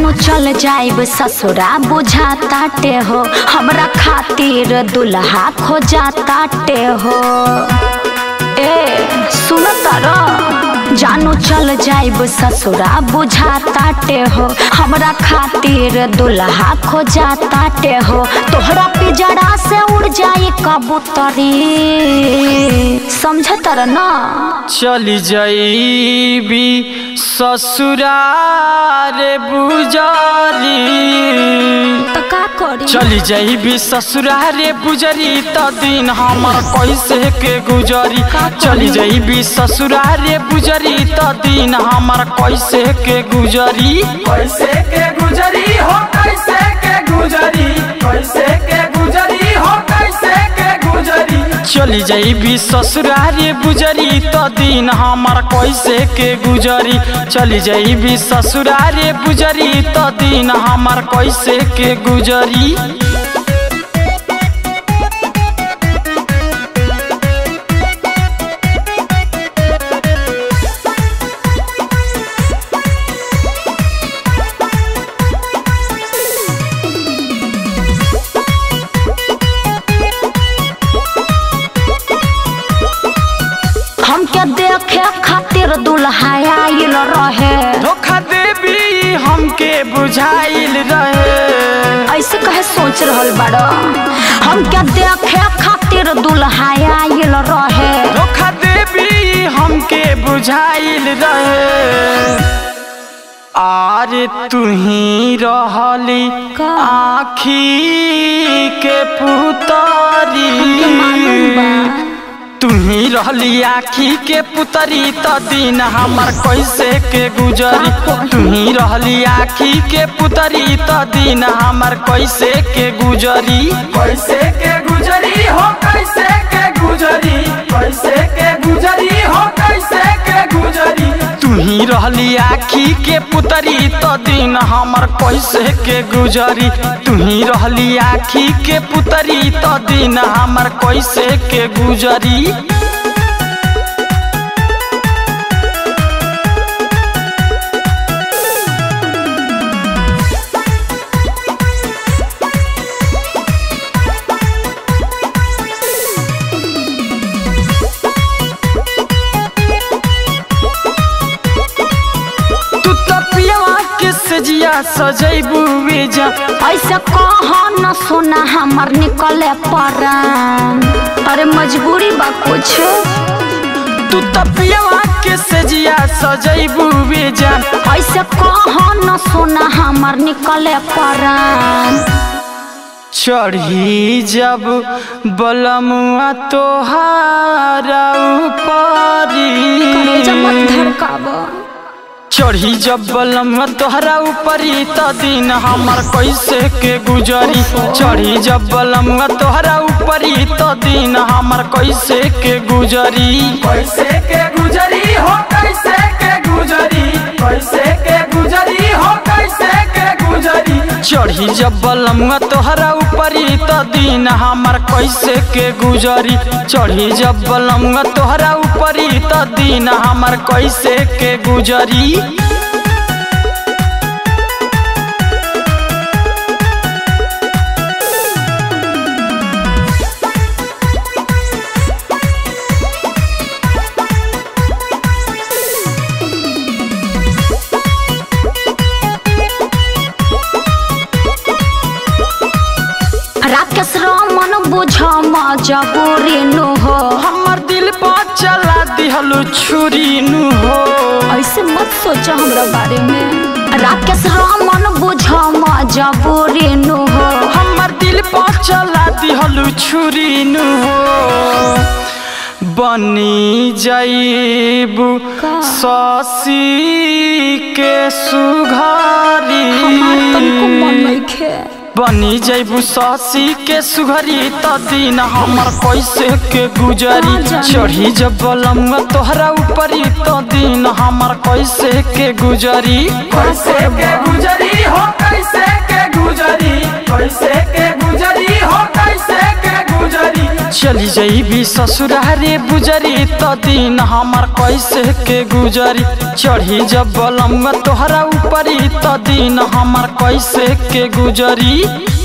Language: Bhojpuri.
जानू चल जाइब ससुरा बुझाताटे हो, हमरा खातिर दुल्हा खोजाताटे हो। ए सुन तारा, जानू चल जाइब ससुरा बुझाताटे हो, हमरा खातिर दुल्हा खोजाताटे हो। तोहरा पिजड़ा से उड़ जाए कबूतरी, समझ तारा ना। चली जाइबी ससुरा रे बुजरी, तो का करी? चली जाइबी ससुरा रे बुजरी, तो दिन हमर कैसे के गुजरी। चली जाइबी ससुरा रे बुजरी, तो दिन हमर कैसे के गुजरी। कैसे के गुजरी हो, कैसे के गुजरी, कैसे के गुजरी हो, कैसे के गुजरी। चली जाइबी ससुरा रे बुजरी, तो दिन हमर कैसे के गुजरी। चली जाइबी ससुरा रे बुजरी, तो दिन हमर कैसे के गुजरी। हमके देखे खातिर दुल्हा आइल रहे, धोखा देबी हमके बुझाइल रहे। ऐसे कहे सोच रहल बाड़ा। हमके देखे खातिर दुल्हा आइल रहे, धोखा देबी हमके बुझाइल रहे। आरे तुही रहली आँखी के पुतरी, तुही रहली आँखी के पुतरी, तो दिन हमर कैसे के गुजरी। तुही रहली आँखी के पुतरी, तो दिन हमर कैसे के गुजरी। कैसे के गुजरी हो, कैसे के गुजरी, कैसे के गुजरी हो, कैसे के गुजरी। तुही रहली आँखी के पुतरी, तो दिन हमर कैसे के गुजरी। तुही रहली आँखी के पुतरी, तो दिन हमर कैसे के गुजरी। सजिया सजैबू बेजा, ऐसे कह न सुना हमर निकले परान। अरे मजबूरी बा कुछ, तू तपियावा के सजिया सजैबू बेजा, ऐसे कह न सुना हमर निकले परान। चढ़ी जब बलमुआ तोहारा ऊपरी, चढ़ी जब बलमुआ तोहरा ऊपरी, तो दिन हमर कैसे के गुजरी। चढ़ी जब बलमुआ तोहरा ऊपरी, तो दिन हमर कैसे के गुजरी। कैसे के गुजरी हो, कैसे के गुजरी, कैसे के गुजरी हो, कैसे के गुजरी। चढ़ी जब बलमुआ तोहरा ऊपरी, तो दिन हमर कैसे के गुजरी। चढ़ी जब बलमुआ तोहरा ऊपरी, तो दिन हमर कैसे के गुजरी। राकेश रमन बुझ मजबूरी नु हो, हमर दिल पर चला दिहलु छुरी नु हो। ऐसे मत सोचा हमरा बारे में। राकेश रमन बुझ मजबूरी नु हो, हमर दिल पर चला दिहलु छुरी नु हो। बनी जाइबू ससी के सुघरी, बनी जाइबू ससी के सुघरी, तो दिन हमर कैसे के गुजरी। चढ़ी जब बलमुआ तोहरा ऊपरी, तो दिन हमर कैसे के गुजरी। कैसे के गुजरी हो, कैसे के गुजरी, कैसे के गुजरी हो, कैसे के गुजरी। चली जइबी ससुरारे बुजरी तो दिन हमार कैसे के गुजरी। चढ़ी जब बलमुआ तोहरा ऊपरी तो दिन हमार कैसे के गुजरी।